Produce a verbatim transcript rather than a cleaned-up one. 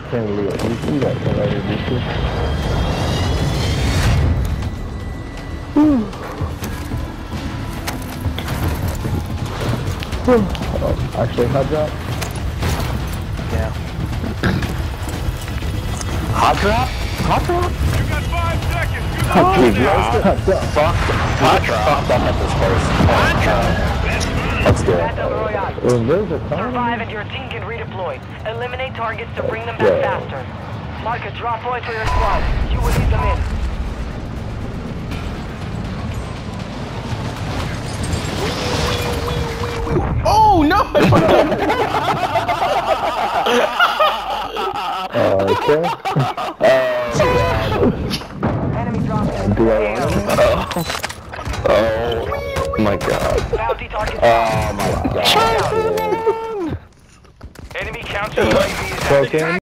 Can you see that? Can I do this? Oh, actually, hot drop? Yeah. Hot drop? Hot drop? You got five seconds. You Oh, got dude, now. hot drop. Fuck. Hot drop. Fucked up at this first. Hot drop. Let's do it. Battle Royale. Oh, there's a time. Survive and your team can redeploy. Eliminate targets to bring them back Yeah. faster. Mark a drop point for your squad. You will lead them in. Oh, no! Uh, okay. Enemy drop in. Do I want it? Oh. Oh my god. Bounty target. Oh my god. Enemy counter U A V is Broken.